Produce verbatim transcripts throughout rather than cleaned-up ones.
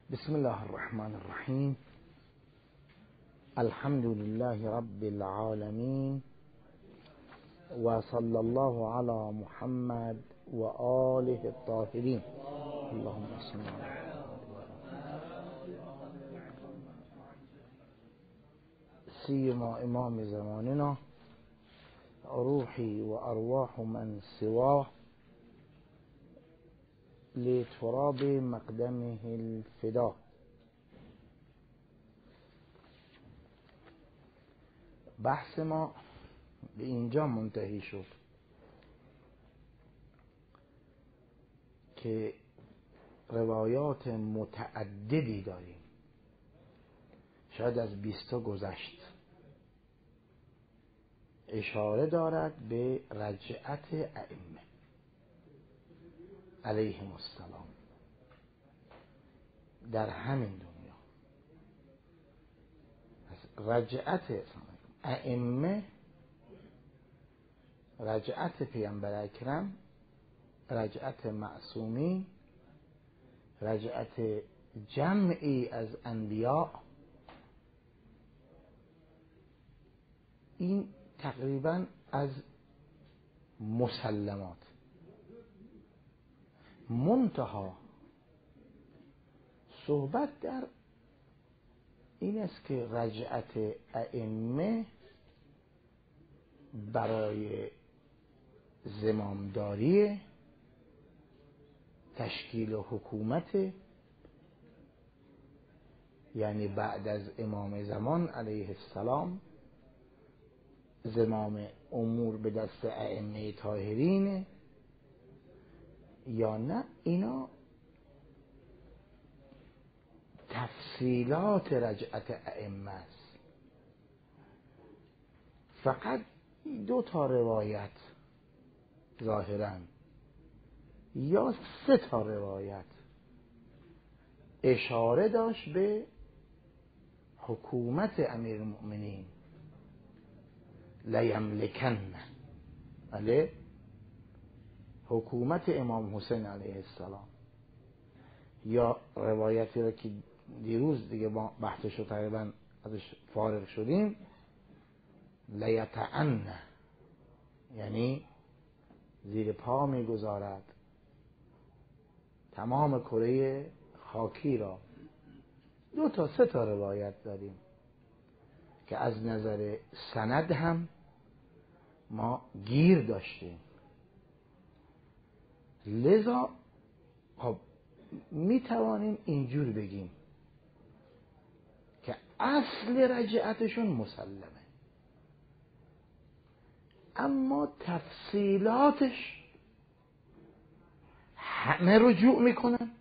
بسم الله الرحمن الرحیم. الحمد لله رب العالمین و صلی الله علی محمد و آله الطاهرین. اللهم صل علی سیما امام زماننا روحی و ارواح من سواه لتراب مقدمه الفدا. بحث ما به اینجا منتهی شد که روایات متعددی داریم، شاید از بیستا گذشت، اشاره دارد به رجعت ائمه علیهم السلام در همین دنیا. رجعت ائمه، رجعت پیامبر اکرم، رجعت معصومین، رجعت جمعی از انبیاء، این تقریبا از مسلمات. منتها صحبت در این است که رجعت ائمه برای زمامداری، تشکیل حکومت، یعنی بعد از امام زمان علیه السلام زمام امور به دست ائمه طاهرین، یا نه اینا تفصیلات رجعت ائمه است. فقط دو تا روایت ظاهراً یا سه تا روایت اشاره داشت به حکومت امیرالمؤمنین لیملکن، بله، حکومت امام حسین علیه السلام، یا روایتی را که دیروز دیگه با بحثش رو تقریبا ازش فارغ شدیم، لیطعن، یعنی زیر پا میگذارد تمام کره خاکی را. دو تا سه تا روایت داریم که از نظر سند هم ما گیر داشتیم، لذا خب می توانیم اینجور بگیم که اصل رجعتشون مسلمه، اما تفصیلاتش همه رجوع میکنن،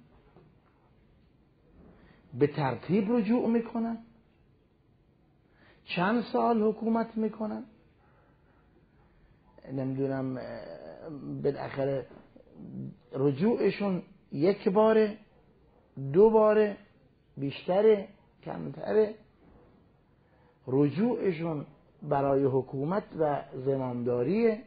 به ترتیب رجوع میکنن، چند سال حکومت میکنن، نمیدونم بالاخره رجوعشون یک باره، دو باره، بیشتره، کمتره، رجوعشون برای حکومت و زمامداری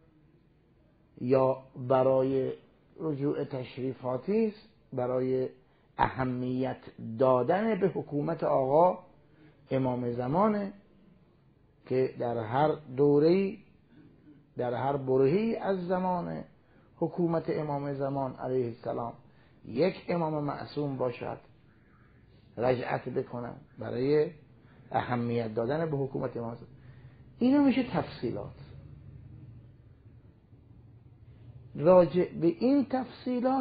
یا برای رجوع تشریفاتی است، برای اهمیت دادن به حکومت آقا امام زمانه که در هر دوره‌ای، در هر برهه‌ای از زمان حکومت امام زمان علیه السلام یک امام معصوم باشد، رجعت بکنن برای اهمیت دادن به حکومت امام زمان. اینا میشه تفصیلات. راجع به این تفصیلات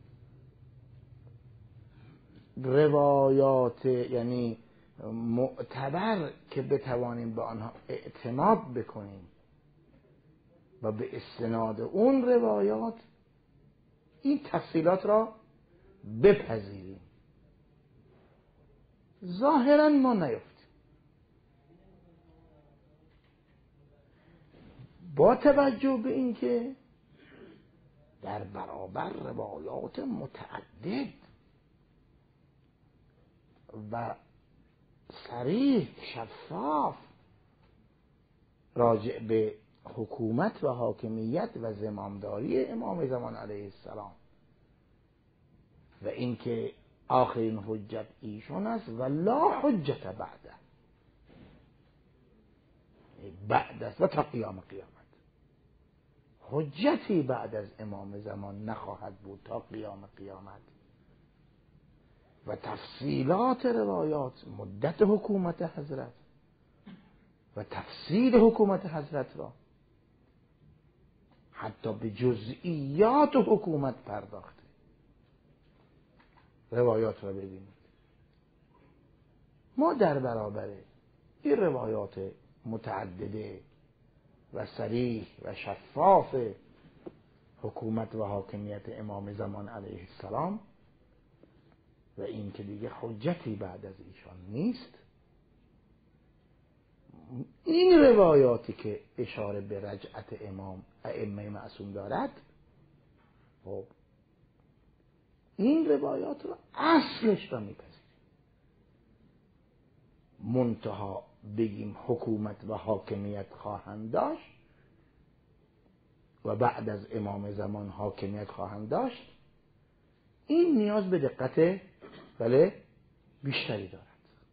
روایات یعنی معتبر که بتوانیم به آنها اعتماد بکنیم و به استناد اون روایات این تفصیلات را بپذیریم. ظاهرا ما نیفتیم. با توجه به اینکه در برابر روایات متعدد و صریح شفاف راجع به حکومت و حاکمیت و زمامداری امام زمان علیه السلام و اینکه آخرین حجت ایشون است و لا حجت بعده، بعد است و تا قیام قیامت حجتی بعد از امام زمان نخواهد بود تا قیام قیامت. و تفصیلات روایات، مدت حکومت حضرت و تفصیل حکومت حضرت را حتی به جزئیات حکومت پرداخته. روایات را ببینید. ما در برابر این روایات متعدده و صریح و شفاف حکومت و حاکمیت امام زمان علیه السلام و این که دیگه حجتی بعد از ایشان نیست، این روایاتی که اشاره به رجعت امام ائمه معصوم دارد، خب این روایات رو اصلش را میپذیریم. منتها بگیم حکومت و حاکمیت خواهند داشت و بعد از امام زمان حاکمیت خواهند داشت، این نیاز به دقت بله بیشتری دارد،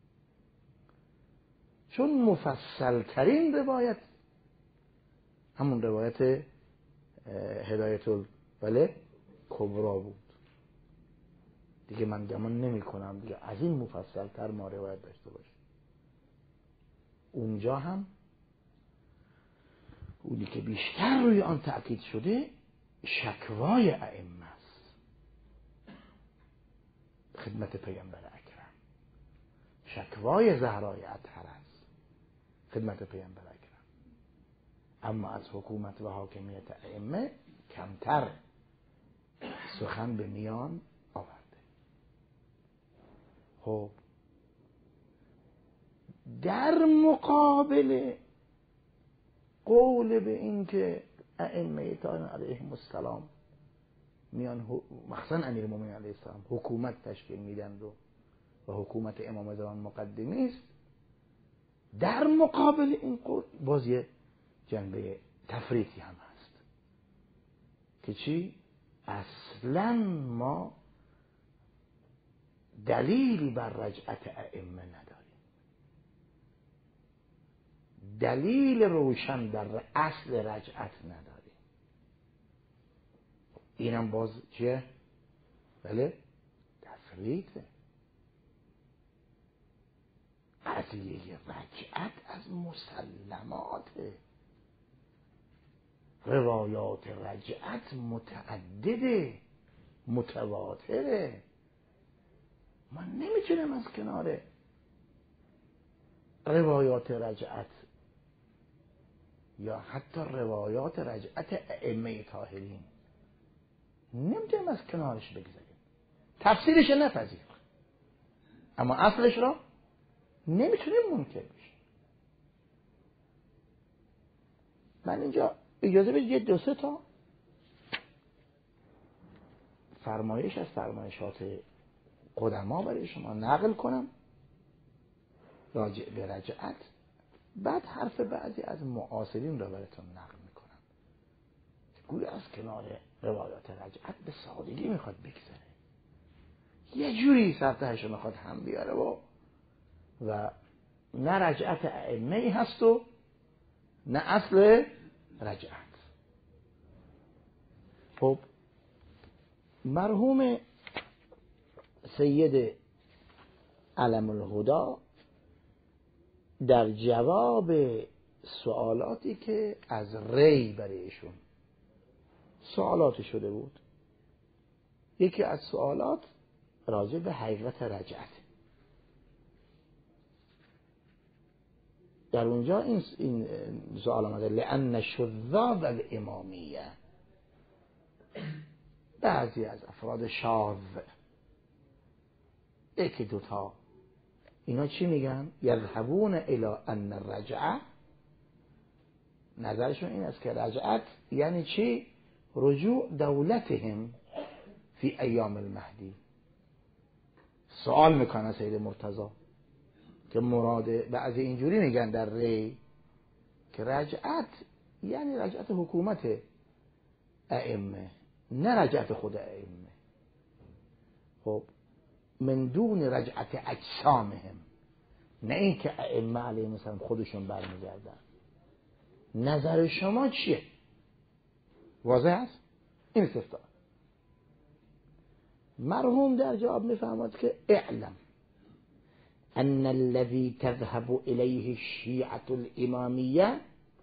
چون مفصل ترین روایت همون روایت هدایت بله کبرا بود. دیگه من گمان نمی کنم دیگه از این مفصل تر ما روایت داشته باشیم. اونجا هم اونی که بیشتر روی آن تأکید شده شکوای ائمه است خدمت پیامبر اکرم، شکوای زهرای اطهر است خدمت پیامبر اکرم. اما از حکومت و حاکمیت ائمه کمتر سخن به میان آورده. خب در مقابل قول به این که ائمه طاهرین علیهم السلام میان مخصوصا امیرالمومنین علیه السلام حکومت تشکیل میدن و و حکومت امام زمان مقدمی است، در مقابل این قول باز یه جنبه تفریطی هم هست که چی؟ اصلا ما دلیلی بر رجعت ائمه نداریم، دلیل روشن در اصل رجعت نداریم. اینم باز چیه؟ بله تفریطه. قضیه رجعت از مسلماته، روایات رجعت متعدده متواتره. ما نمیتونیم از کنار روایات رجعت یا حتی روایات رجعت ائمه طاهرین نمیتونیم از کنارش بگذاریم. تفسیرش نپذیر اما اصلش را نمیتونیم منکر بشیم. من اینجا اجازه بدید یه دو سه تا فرمایش از فرمایشات قدما برای شما نقل کنم راجع به رجعت، بعد حرف بعضی از معاصرین را براتون نقل میکنم که گویا از کنار روایات رجعت به سادگی میخواد بگذره، یه جوری سرتهش رو میخواد هم بیاره و و نه رجعت ائمه هست و نه اصل رجعت. خب مرحوم سید علم الهدی در جواب سوالاتی که از ری برایشون سوالات شده بود، یکی از سوالات راجع به حقیقت رجعت، در اونجا این این سوال آمده لأن شذاذ الامامیه، بعضی از افراد شاذ یکی دوتا اینا چی میگن؟ یذهبون الی ان الرجعه، نظرشون این است که رجعت یعنی چی؟ رجوع دولتهم فی ایام المهدی. سوال میکنه سید مرتضی که مراد بعضی اینجوری میگن در ری که رجعت یعنی رجعت حکومت ائمه نه رجعت خود ائمه. خب من دون رجعت اجسامهم، نه این که ائمه علیهم السلام خودشون برمیگردن. نظر شما چیه؟ واضح است؟ این استفسار. مرحوم در جواب میفرماد که اعلم ان الذي تذهب الیه الشیعة الامامیه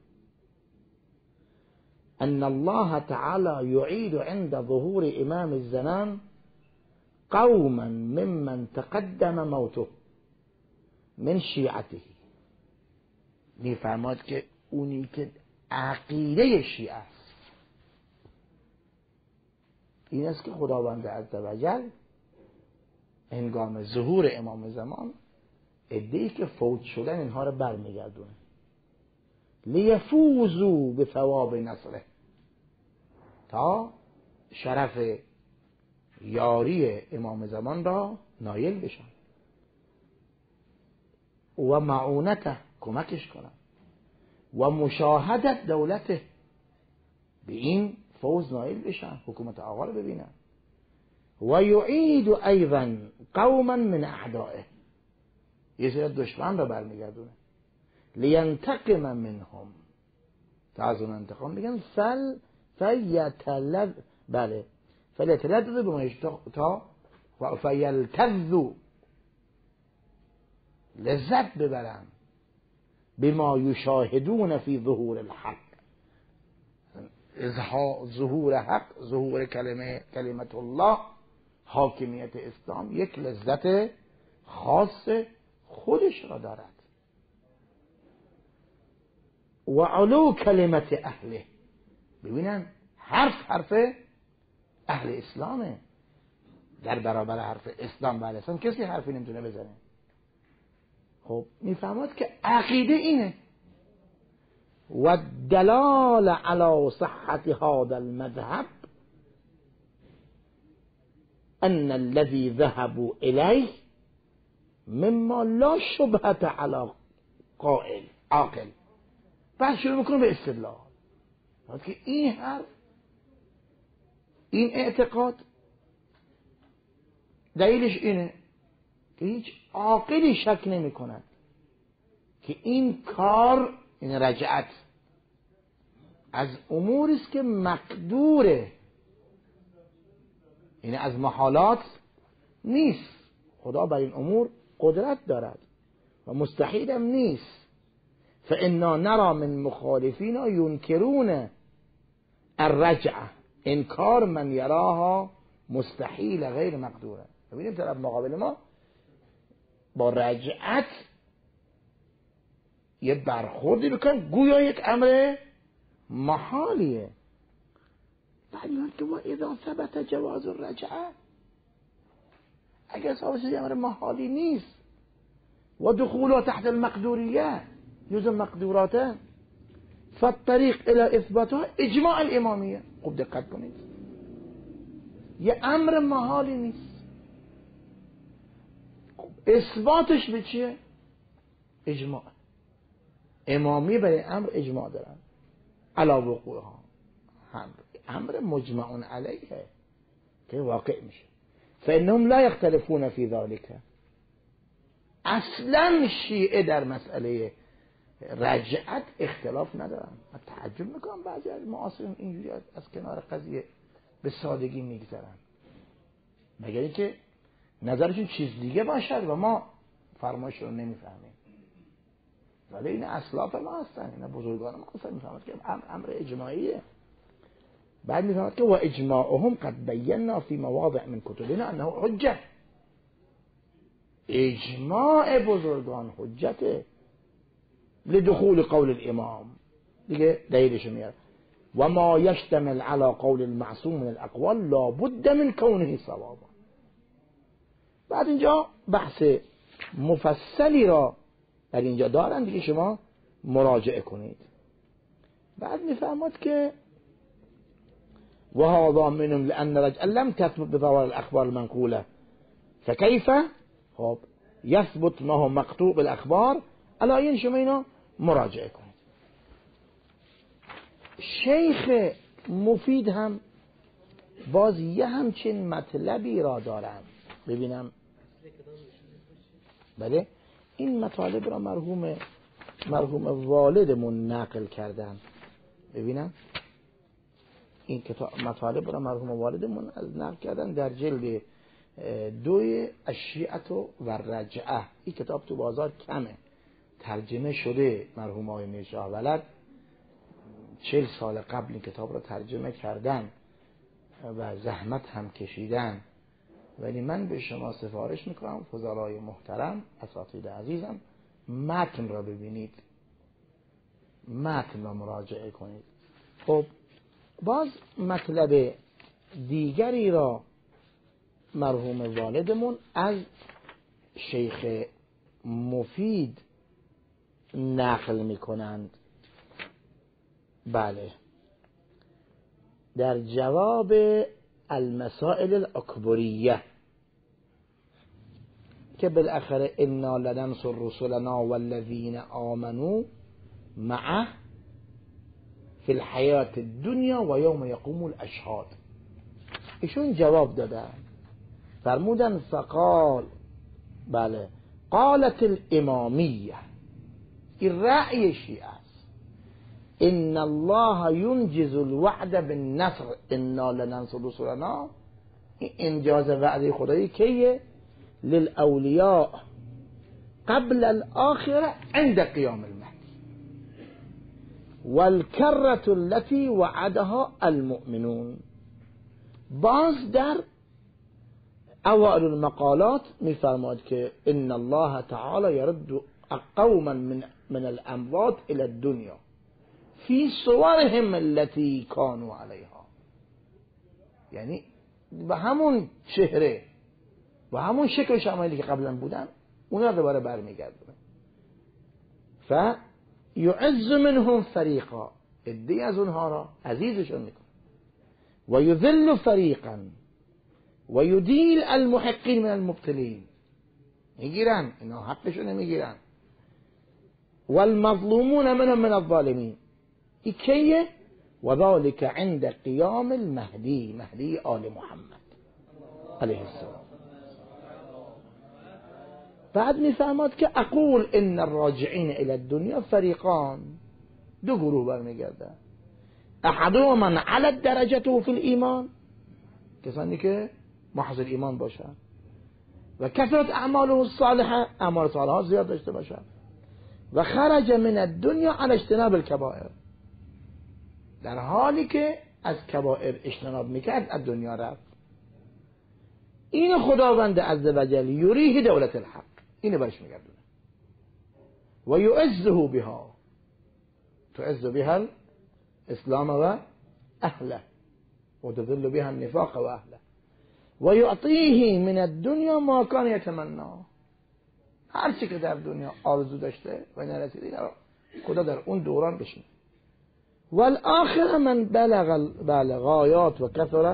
ان الله تعالی یعید عند ظهور امام الزمان قوما ممن تقدم موته من شیعته. میفرماد که اونی که عقیده شیعه است این است که خداوند عزوجل هنگام ظهور امام زمان عده‌ای که فوت شدن اینها رو برمیگردونه لیفوزوا بثواب نصره، تا شرف یاری امام زمان را نایل بشن و معونته کمکش کنن و مشاهدت دولته، به این فوز نایل بشن، حکومت آقا رو ببینن. و یعید ایضا قوما من اعدائه، یه سری دشمن رو برمیگردونه لینتقم منهم، تا از اون انتقام بگن فل فیتلذ بله فلیتلذ بما یشتاق و فیلتذ لذت ببرن بما یشاهدون فی ظهور الحق، ظهور حق، ظهور کلمه کلمت الله، حاکمیت اسلام یک لذت خاص خودش را دارد. و علو کلمت اهله، ببینن حرف حرف اهل اسلامه، در برابر حرف اسلام و اهل اسلام کسی حرفی نمیتونه بزنه. خب میفهمد که عقیده اینه. و دلال علی صحت هذا المذهب ان الذي ذهبوا الیه مما لا شبهة علی قائل عاقل. بعد شروع میکنه به استدلال که این حرف، این اعتقاد دلیلش اینه که هیچ عاقلی شک نمی کند که این کار، این رجعت، از اموری است که مقدوره، این از محالات نیست. خدا بر این امور قدرت دارد و مستحیل هم نیست. فانا نرى من مخالفینا ینکرون الرجعه انکار من یراها مستحیل غیر مقدوره. ببینیم طرف مقابل ما با رجعت یه برخوردی بکن گویا یک امر محالیه. بعد میگن که و اذا ثبت جواز الرجعه، اگر ثابت شد امر محالی نیست و دخولها تحت المقدوریه جز مقدوراته، فالطریق الى اثباتها اجماع الامامیه. خوب دقت کنید، یه امر محالی نیست، اثباتش به چیه؟ اجماع. امامی برای امر اجماع دارن علا وقوعها، امر مجمع علیه که واقع میشه. فانهم لا یختلفون فی ذلک. اصلا شیعه در مسئله رجعت اختلاف ندارن. من تعجب میکنم بعضی از معاصرین اینجوری از کنار قضیه به سادگی میگذرن، مگر اینکه نظرشون چیز دیگه باشد و ما فرمایش رو نمیفهمیم. ولی این اسلاف ما هستن، این بزرگان ما هستن، میفهمد که امر اجماعیه. بعد میفهمد که و اجماعهم قد بینا فی مواضع من کتبنا انه حجه. اجماع بزرگان حجته لدخول قول الامام، دیگه دلیلش میاره. و ما یشتمل علی قول المعصوم من الاقوال لا بد من کونه صوابا. بعد اینجا بحث مفصلی را در اینجا دارن دیگه، شما مراجعه کنید. بعد میفهمد که و هذا منهم لان رجع لم تثبت بظواهر الاخبار المنقوله فكيف خب يثبت ما هو مقطوع بالاخبار. الان شما اینا مراجعه کنید. شیخ مفید هم باز یه همچین مطلبی را دارن. ببینم بله این مطالب را مرحوم مرحوم والدمون نقل کردن. ببینم این کتاب مطالب را مرحوم والدمون از نقل کردن در جلد دوی الشیعة و الرجعه. این کتاب تو بازار کمه، ترجمه شده. مرحوم آقای میرشاه ولد چهل سال قبل این کتاب را ترجمه کردن و زحمت هم کشیدن، ولی من به شما سفارش میکنم فضلای محترم، اساتید عزیزم، متن را ببینید، متن را مراجعه کنید. خب باز مطلب دیگری را مرحوم والدمون از شیخ مفید نقل میکنند. بله در جواب المسائل الاکبریه که بالاخره انا لننصر رسلنا والذین آمنوا معه فی الحیات الدنیا و یوم یقوم الاشهاد، ایشون جواب دادن، فرمودن فقال بله قالت الامامیه، این رأی شیعه است، ان الله ينجز الوعد بالنصر انا لننصر رسلنا، این انجاز وعده خدایی کیه؟ للاولیاء قبل الاخره عند قیام المهدی والکرة التي وعدها المؤمنون. باز در اوائل المقالات میفرماد که ان الله تعالی یرد قوما من من الاموات الى الدنيا فی صورهم التي كانوا عليها، یعنی به همون چهره و همون شکل شمایلی که قبلا بودن اونا دوباره برمیگردونه. ف یعز منهم فریقا، عده‌ای از اونها را عزیزشون میکنه، و یذل فریقا و یدیل المحقین من المبتلین، میگیرن اینا حقشون میگیرن، والمظلومون منهم من الظالمین. این کیه؟ و ذلك عند قیام المهدی، مهدی آل محمد علیه السلام. بعد میفهمد که اقول ان الراجعین الى الدنیا فریقان، دو گروه برمیگردن، احدهم من علت درجته فی الایمان، کسانی که محض ایمان باشن و کثرت اعماله الصالحه، اعمال صالحات زیاد داشته باشن، و خرج من الدنیا علی اجتناب الکبائر، در حالی که از کبائر اجتناب میکرد از دنیا رفت. این خداوند عزوجل یریه دولت الحق، اینو برش میگردونه، و یعزه بها، تعز بها الاسلام و اهله و تذل بها النفاق و اهله، و یعطیه من الدنیا ما کان یتمنا، هر چی که در دنیا آرزو داشته و نرسیده خدا در اون دوران بشینه. والآخر من بلغ الغایات و کثر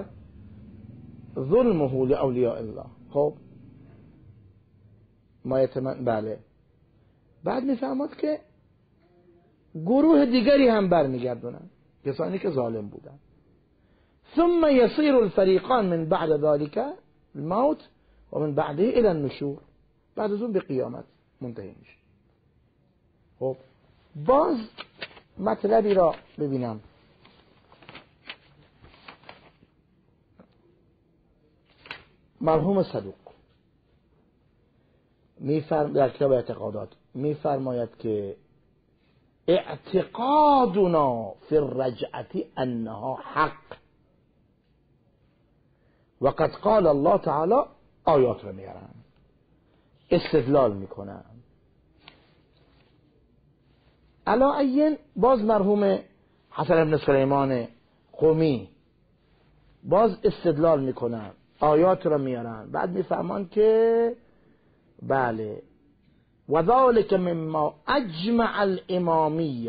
ظلمه لاولیاء الله. خب ما یتمن بله. بعد میفهمد که گروه دیگری هم برمیگردونن، کسانی که ظالم بودن. ثم يصير الفريقان من بعد ذلك الموت و من بعده الى النشور، بعد از اون به قیامت منتهی میشه. خب باز مطلبی را ببینم. مرحوم صدوق میفرم در کتاب اعتقادات میفرماید که اعتقادنا فی الرجعه انها حق، وقد قال الله تعالی، آیات رو میارن استدلال میکنن. علا این باز مرحوم حسن بن سلیمان قمی باز استدلال میکنن، آیات رو میارن، بعد میفهمان که بله و ذلك مما اجمع الامامیه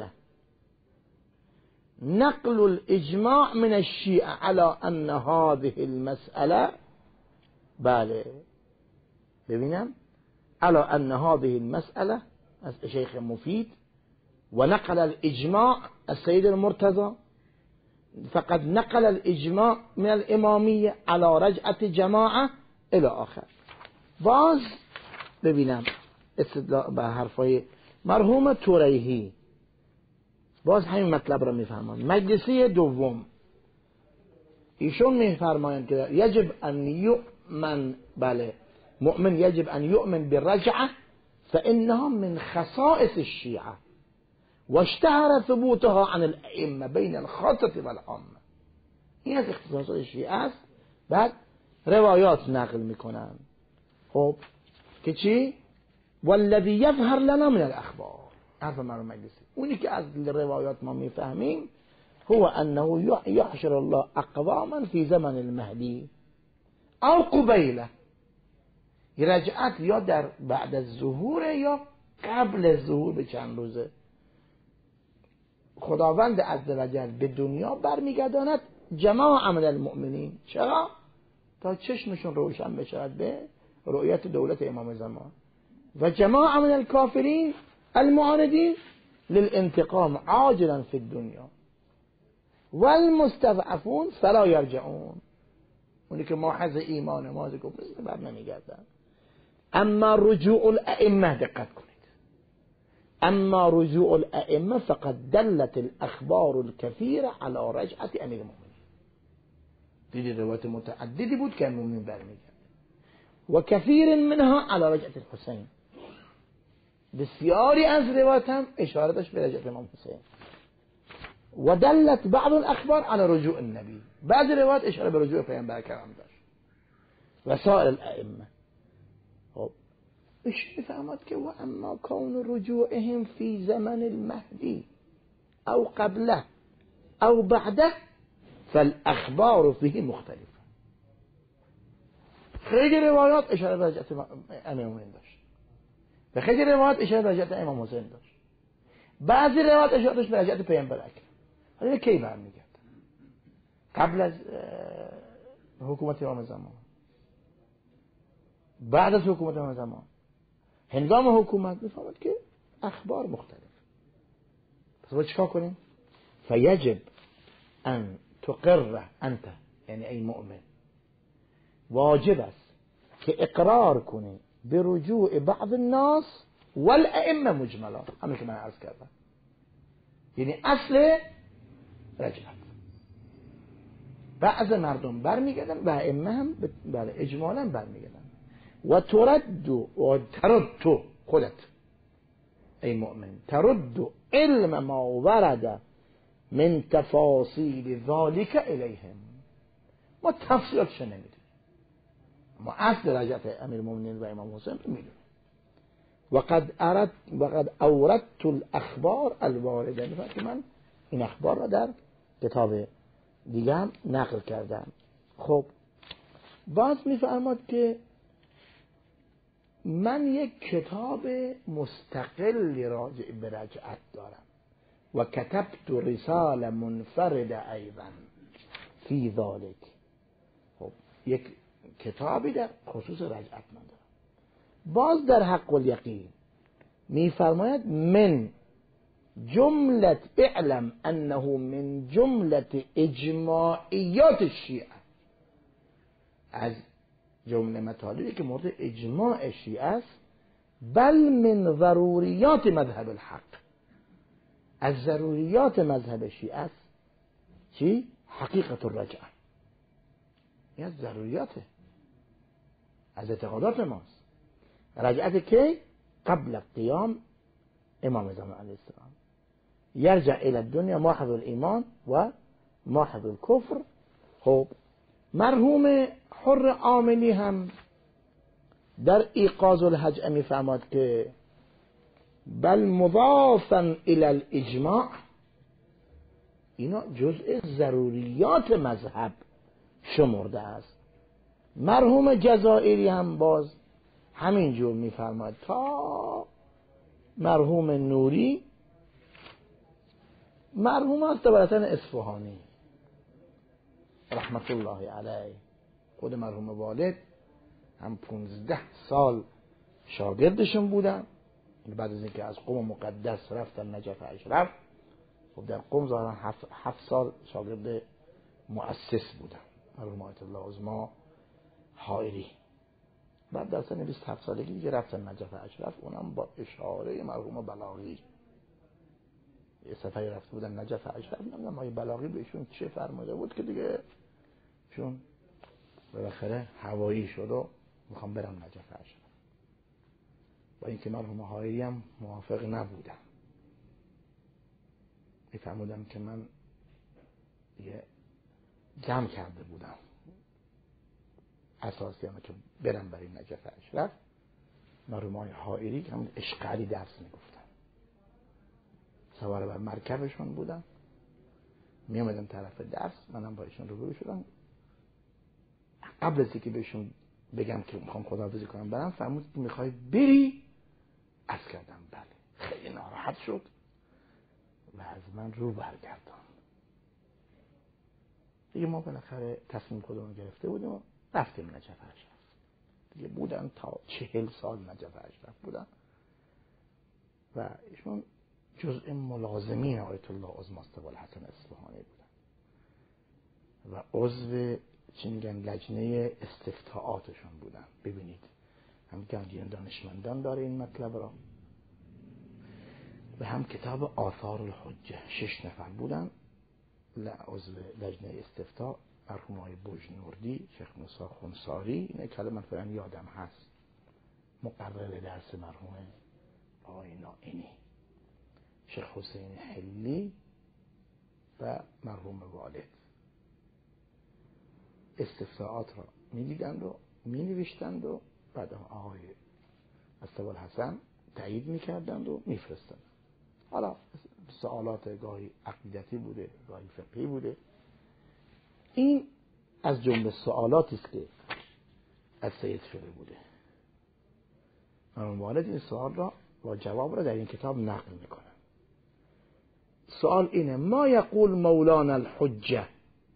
نقل الاجماع من الشیعه على ان هذه المسأله، بله ببینم على ان هذه المسأله از شیخ مفید، ونقل الاجماع السيد المرتضى، فقد نقل الاجماع من الاماميه على رجعه جماعه الى آخر. باز ببینم استدلال به حرفای مرحوم توریحی، باز همین مطلب را میفهمند. مجلسی دوم ایشون میفرمایند که یجب ان یؤمن، بله مؤمن یجب ان یؤمن بالرجعه فانها من خصائص الشیعه واشتهر ثبوتها عن الائمه بین الخاصه والعامه. این از اختصاصات شیعه است. بعد روایات نقل میکنن. خب که چی؟ والذی یظهر لنا من الاخبار، حرف مرحوم مجلسی، اونی که از روایات ما میفهمیم هو انه یحشر الله اقواما فی زمن المهدی او قبیله، رجعت یا در بعد از ظهور یا قبل از ظهور به چند روزه. خداوند عزوجل به دنیا برمیگرداند جماع من المؤمنین. چرا؟ تا چشمشون روشن بشود به رؤیت دولت امام زمان. و جماع من الکافرین المعاندین للانتقام عاجلا فی الدنیا والمستضعفون فلا یرجعون، اونی که ماحظ ایمان ماحظ کفر بر نمیگردن. اما رجوع الائمه، دقت کنید، اما رجوع الائمه فقد دلت الاخبار الكثيره على رجعه امیر المؤمنین. دیدی روایت متعددی بود که امیر المؤمنین برمیگرد و کثیر منها على رجعه الحسین، بسیاری از روایات هم اشاره داشت به رجعت امام حسین. و دلت بعض الاخبار على رجوع النبی، بعض روایات اشاره به رجوع پیامبر کرام داشت و سایر الائمه. خب ايش فهمت که و اما کون رجوعهم فی زمن المهدی او قبله او بعده فالاخبار فيه مختلفه. خیلی روایات اشاره به رجعت امیر المؤمنین داشت و خیلی روایات اشاره به رجعت امام حسین داشت. بعضی روایات اشاره داشت به رجعت پیامبر اکرم. حالا کی برمیگرد؟ قبل از حکومت امام زمان، بعد از حکومت امام زمان، هنگام حکومت. میفهمد که اخبار مختلف. پس باید چیکار کنیم؟ فیجب ان تقر انت، یعنی ای مؤمن واجب است که اقرار کنی به رجوع بعض الناس والائمه مجملا، همین که من عرض کردم. یعنی اصل رجعت بعض مردم برمیگردن و ائمه هم بله اجمالا برمیگردن. و ترد و ترد تو خودت ای مؤمن ترد علم ما ورد من تفاصیل ذالک الیهم. ما تفصیلاتش نمیدونیم، ما اصل رجعت امیر المؤمنین و امام حسین میدونیم. وقد ارد وقد اوردت الاخبار الوارده، میفهمم که من این اخبار را در کتاب دیگه هم نقل کردم. خب باز میفرماد که من یک کتاب مستقل راجع به رجعت دارم و کتبت رساله منفرده ایضا فی ذلک. خب یک کتابی در خصوص رجعت من دارم. باز در حق الیقین میفرماید من جملت اعلم انه من جملت اجماعیات الشیعه، از جمله مطالبی که مورد اجماع شیعه است. بل من ضروریات مذهب الحق، از ضروریات مذهب شیعه است. چی؟ حقیقت الرجعه، این از ضروریاته، از اعتقادات ماست. رجعت که قبل قیام امام زمان علیه السلام، یرجع الى الدنیا ماحظ الایمان و ماحظ الکفر. خب مرحوم حر عاملی هم در ایقاظ الحج میفهمد که بل مضافا الى الاجماع، اینا جزء ضروریات مذهب شمرده است. مرحوم جزائری هم باز همین جور میفرماد تا مرحوم نوری. مرحوم است براتن اصفهانی رحمت الله علیه، خود مرحوم والد هم پونزده سال شاگردشون بودن. بعد از اینکه از قم مقدس رفتن نجف اشرف، خب در قم ظاهرا هفت, هفت سال شاگرد مؤسس بودن مرحوم آیت الله عظما حائری بعد در سن بیست و هفت سالگی دیگه رفتن نجف اشرف، اونم با اشاره مرحوم بلاغی. یه سفری رفته بودن نجف اشرف، نمیدونم آقای بلاغی بهشون چه فرموده بود که دیگه چون بالاخره هوایی شد و میخوام برم نجف اشرف. با اینکه مرحوم حائری هم موافق نبودم، میفرمودم که من یه جمع کرده بودم اساسی همه که برم برای نجف اشرف. مرحوم های حائری که هم اشقری درس میگفتن، سوار بر مرکبشون بودم، می اومدم طرف درس، منم با ایشون روبرو شدم. قبل از اینکه بهشون بگم که میخوام خداحافظی کنم برم، فرمود که میخوای بری؟ از کردم بله. خیلی ناراحت شد و از من رو برگردان. دیگه ما بالاخره تصمیم خودمون گرفته بودیم و رفتیم نجف اشرف. دیگه بودن تا چهل سال نجف اشرف بودن و ایشون جزء ملازمین آیت الله عظمی ابوالحسن اصفهانی بودن و عضو چی میگن لجنه استفتاءاتشون بودن. ببینید هم گنجین دانشمندان داره این مطلب را، و هم کتاب آثار الحجه. شش نفر بودن عضو لجنه استفتاء، مرحوم های بجنوردی، شیخ موسی خنساری، اینه که من فعلا یادم هست، مقرر درس مرحوم آقای نائینی، شیخ حسین حلی و مرحوم والد. استفتاءات را می دیدند و می نوشتند و بعد آقای ابوالحسن تایید می کردند و می فرستند. حالا سوالات گاهی عقیدتی بوده، گاهی فقهی بوده. این از جمله سوالاتی است که از سید شده بوده. مرحوم والد این سوال را و جواب را در این کتاب نقل میکنن. سوال اینه: ما یقول مولانا الحجه،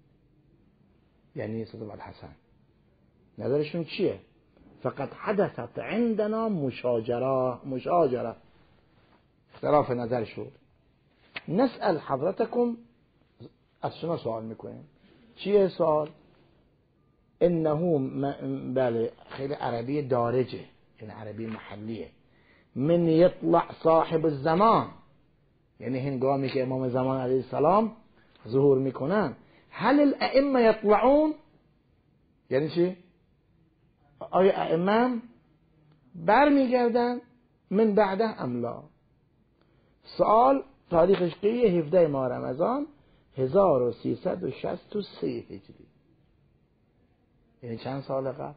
یعنی سید ابوالحسن نظرشون چیه؟ فقط حدثت عندنا مشاجره مشاجره اختلاف نظر شد. نسأل حضرتكم، از شما سوال میکنیم. چیه سوال؟ انه م... بله خیلی عربی دارجه، یعنی عربی محلیه. من یطلع صاحب الزمان، یعنی هنگامی که امام زمان علیه السلام ظهور میکنن، هل الائمه یطلعون، یعنی چی؟ آیا ائمه برمیگردن من بعده ام لا؟ سوال تاریخش که هفده ماه رمضان هزار و سیصد و شصت و سه هجری، یعنی چند سال قبل؟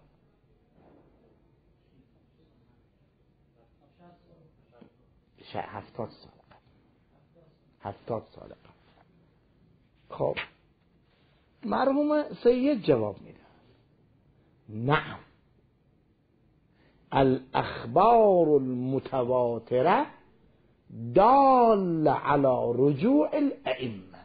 هفتاد سال قبل. هفتاد سال قبل. خب مرحوم سید جواب میده: نعم، الاخبار المتواتره دال على رجوع الائمه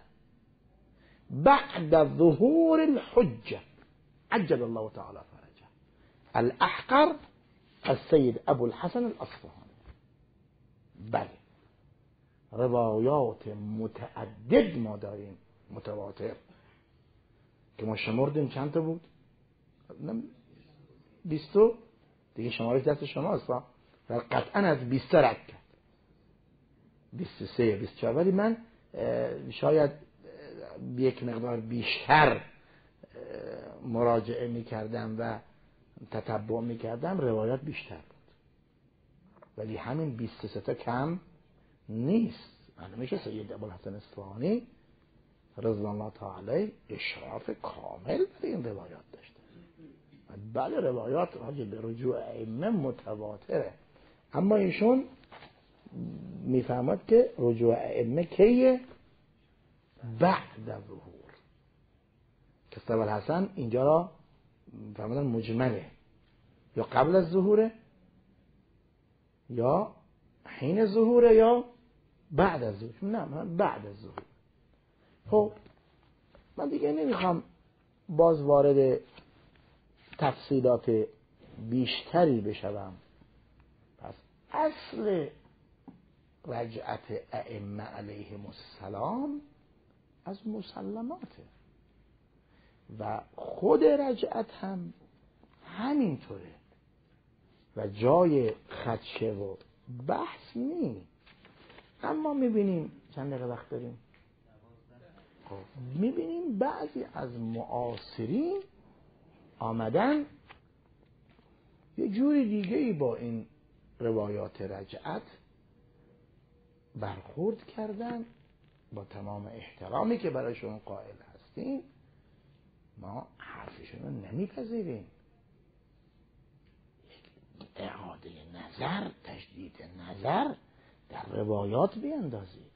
بعد ظهور الحجه عجل الله تعالى فرجه. الاحقر السید ابوالحسن الاصفهانی. بله روایات متعدد ما داریم متواتر که ما شمردیم. چند تا بود؟ بیستو دیگه، شمارش دست شماست و قطعا از بیست رد کرد، بیست و سه بیست و چهار، ولی من شاید یک مقدار بیشتر مراجعه میکردم و تتبع میکردم، روایات بیشتر بود، ولی همین بیست و سه تا کم نیست. من میشه سید ابوالحسن اصفهانی رضی الله تعالی علیه اشراف کامل بر این روایات داشته. بله روایات راجع به رجوع ائمه متواتره، اما ایشون میفهمد که رجوع ائمه کیه؟ بعد ظهور. که سید ابوالحسن اینجا را فهمیدن مجمله، یا قبل از ظهوره، یا حین ظهوره، یا بعد از ظهور. نه من بعد از ظهور. خب من دیگه نمیخوام باز وارد تفصیلات بیشتری بشوم. پس اصل رجعت ائمه علیهم السلام از مسلماته و خود رجعت هم همینطوره. و جای خدشه و بحث نی. اما میبینیم چند دقیقه وقت داریم، میبینیم بعضی از معاصرین آمدن یه جوری دیگه ای با این روایات رجعت برخورد کردن. با تمام احترامی که برایشون قائل هستیم، ما حرفشون رو نمیپذیریم. اعاده نظر، تجدید نظر در روایات بیندازید،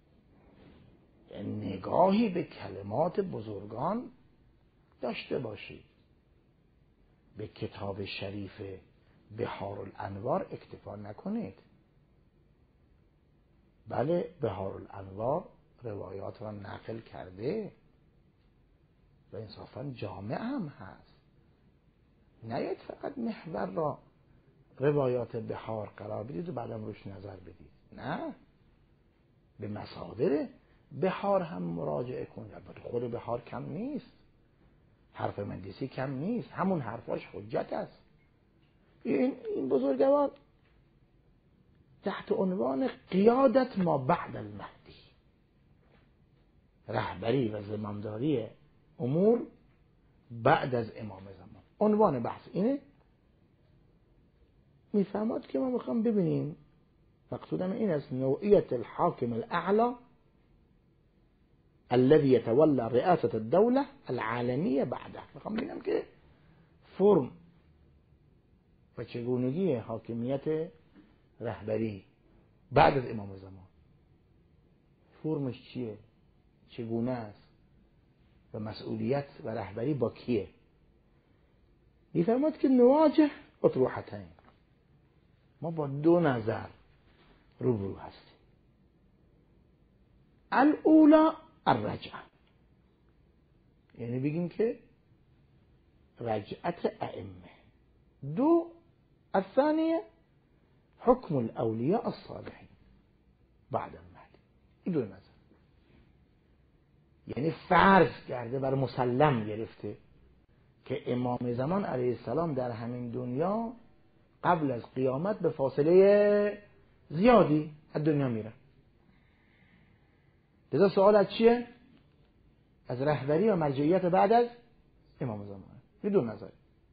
نگاهی به کلمات بزرگان داشته باشید. به کتاب شریف بحار الانوار اکتفا نکنید. بله، بحار الانوار روایات را نقل کرده و انصافا جامع هم هست. نیاید فقط محور را روایات بحار قرار بدید و بعدم روش نظر بدید. نه، به مصادر بحار هم مراجعه کنید. البته خود بحار کم نیست، حرف مندسی کم نیست، همون حرفاش حجت است. این این بزرگوار تحت عنوان قیادت ما بعد المهدی، رهبری و زمامداری امور بعد از امام زمان، عنوان بحث اینه. میفهمد که ما میخوام ببینیم، مقصودم این است، نوعیت الحاکم الاعلى الذي يتولى رئاسة الدولة العالمية بعده. میخوام ببینم که فرم و چگونگی حاکمیت رهبری بعد از امام زمان، فرمش چیه، چگونه است و مسئولیت و رهبری با کیه. میفرماد که نواجه اطروحتین، ما با دو نظر روبرو هستیم. الاولا الرجعه، یعنی بگیم که رجعت ائمه. دو الثانیه حکم الاولیاء الصالحین بعد المهدی. این دو نظر، یعنی فرض کرده بر مسلم گرفته که امام زمان علیه السلام در همین دنیا قبل از قیامت به فاصله زیادی از دنیا میره. لذا سوال از چیه؟ از رهبری و مرجعیت بعد از امام زمان. این دو نظر.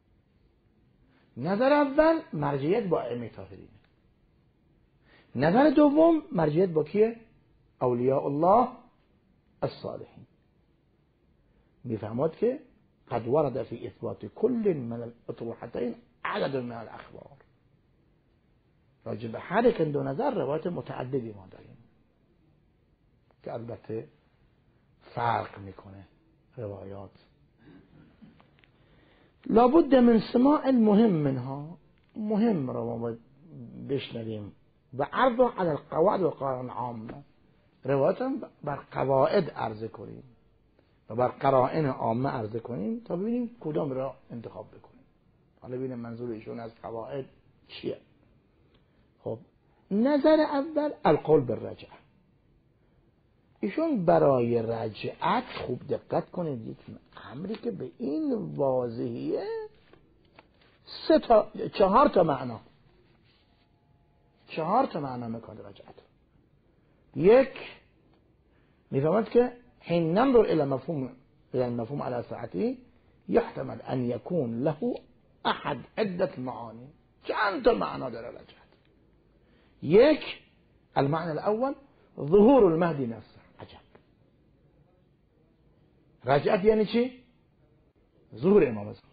نظر اول مرجعیت با ائمه طاهرین. نظر دوم مرجعیت با کیه؟ اولیاء الله الصالحین. میفهمد که قد ورد فی اثبات کل من الاطروحتین عدد من الاخبار. راجع به هر یک دو نظر روایت متعددی ما داریم که البته فرق میکنه روایات. لابد من سماع المهم منها، مهم را ما بشنویم و عرض على القواعد و قرائن عامه، روایات هم بر قواعد عرضه کنیم و بر قرائن عامه عرضه کنیم تا ببینیم کدام را انتخاب بکنیم. حالا ببینیم منظور ایشون از قواعد چیه. خب، نظر اول القول بالرجعه. ایشون برای رجعت، خوب دقت کنید، یک امری که به این واضحیه، سه تا چهار تا معنا چهار تا معنا میکنه رجعت. یک، میفهمد که حين ننظر الى مفهوم الى المفهوم على ساعته يحتمل ان يكون له احد عدة معاني. چند تا معنا داره رجعت. یک، المعنى الاول ظهور المهدي نفسه. عجب. رجعت یعنی چی؟ ظهور امام زمان.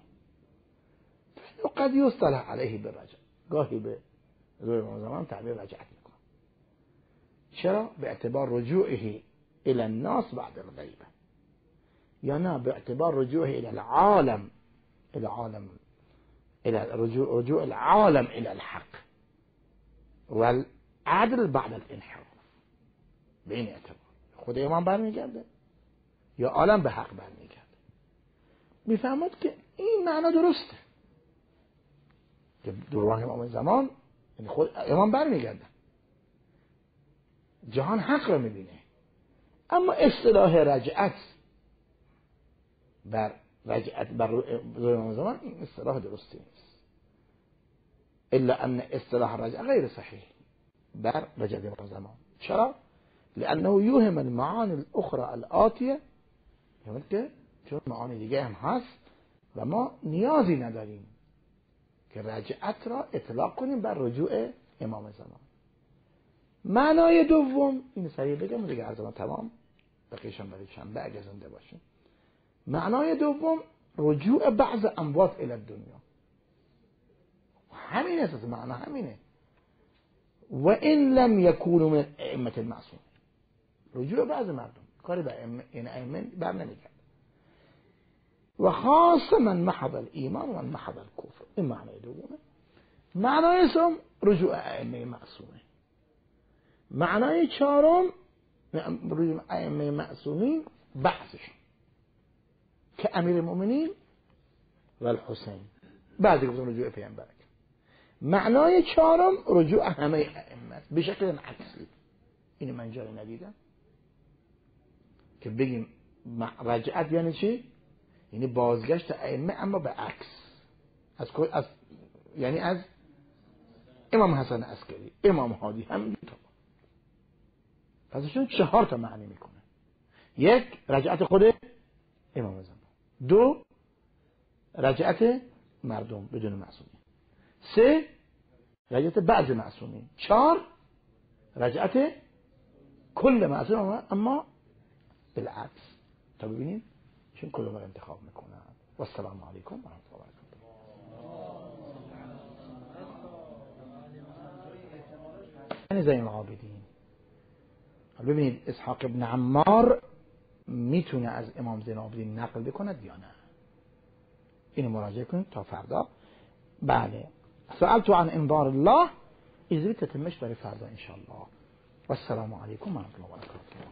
قد يصطلح عليه بالرجعه، گاهی به ظهور امام زمان تعبیر رجعت میکنه. چرا؟ به اعتبار رجوعه الى الناس بعد الغیبه، یا نه به اعتبار رجوعه الى العالم، الى عالم الى رجوع, رجوع العالم الى الحق والعدل بعد الانحراف. به این اعتبار خود امام برمیگرده یا عالم به حق برمیگرده. میفهمد که این معنا درسته که دوران امام زمان یعنی خود امام برمیگرده، جهان حق رو میبینه. اما اصطلاح رجعت بر رجعت بر امام زمان این اصطلاح درستی نیست. الا ان اصطلاح الرجعه غیر صحیح در رجعت امام زمان. چرا؟ لانه یوهم المعانی الاخرى الاتیه، یعنی که چون معانی دیگه هم هست و ما نیازی نداریم که رجعت را اطلاق کنیم بر رجوع امام زمان. معنای دوم، این سریع بگم دیگه از ما تمام، بقیشم برای شنبه اگه زنده باشیم. معنای دوم رجوع بعض اموات الی الدنیا، همین اساس معنا همینه. و این لم یکونوا من ائمه المعصوم، رجوع بعض مردم کاری به این ائمه بر نمیگرده. و خاصه من محض الایمان و من محض الکفر، این معنای دومه. معنای سوم رجوع ائمه معصومه. معنای چهارم رجوع ائمه معصومین بعضشون که امیر المؤمنین و الحسین، بعضی گفتن رجوع پیامبر. معنای چهارم رجوع همه ائمه به شکل عکسی. این من جایی ندیدم که بگیم رجعت یعنی چی؟ یعنی بازگشت ائمه اما به عکس. از از یعنی از امام حسن عسکری، امام هادی، هم دو تا. پسشون چهار تا معنی میکنه. یک، رجعت خود امام زمان. دو، رجعت مردم بدون معصومین. سه، رجعت بعض معصومین. چهار، رجعت کل معصوم اما بالعکس. تا ببینیم چون کل ما انتخاب میکنن. و السلام علیکم و رحمت الله و برکاته. یعنی زین العابدین. ببینید اسحاق ابن عمار میتونه از امام زین العابدین نقل بکند یا نه؟ اینو مراجعه کنید تا فردا. بله، سألت عن انظار الله، اجازه تتمش برای فردا ان شاء الله. و السلام علیکم و رحمت الله و برکاته.